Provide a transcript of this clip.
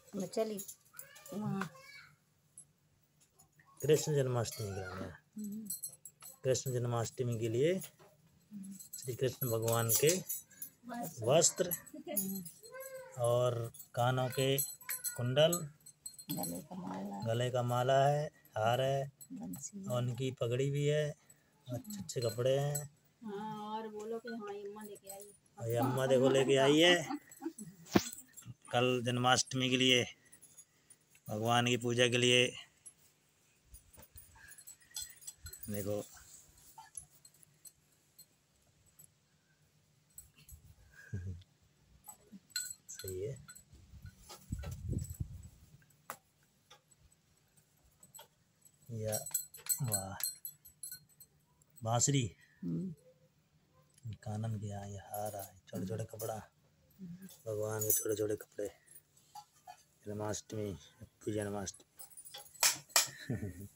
मैं चली वहाँ कृष्ण जन्माष्टमी कराने। कृष्ण जन्माष्टमी के लिए श्री कृष्ण भगवान के वस्त्र और कानों के कुंडल, गले का माला है, हार है और उनकी पगड़ी भी है। अच्छे अच्छे कपड़े हैं। और बोलो कि हाँ अम्मा लेके आई। और ये अम्मा देखो लेके आई है कल जन्माष्टमी के लिए भगवान की पूजा के लिए। देखो सही है। या वाह बांसुरी कानन के यहाँ ये हार है, छोटे छोटे कपड़ा, भगवान के छोटे छोटे कपड़े। जन्माष्टमी, जन्माष्टमी।